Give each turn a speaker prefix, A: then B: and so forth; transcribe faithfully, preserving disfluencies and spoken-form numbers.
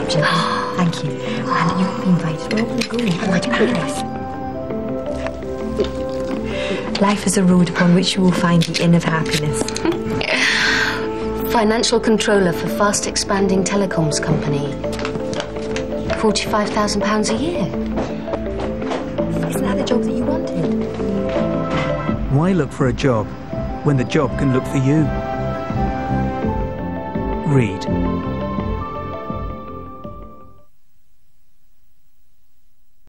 A: picture. Thank you. And you've been invited over the goal. Oh, what paradise. Life is a road upon which you will find the inn of happiness.
B: Financial controller for fast expanding telecoms company. forty-five thousand pounds a year.
A: Isn't that the job that you wanted?
C: Why look for a job when the job can look for you? Reed.